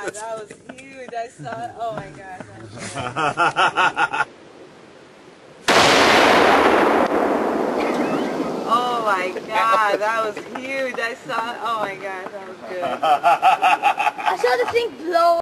god, that was huge. I saw it. Oh my god, that was good. Oh my god, that was huge. I saw it. Oh my god, that was good. I saw the thing blow.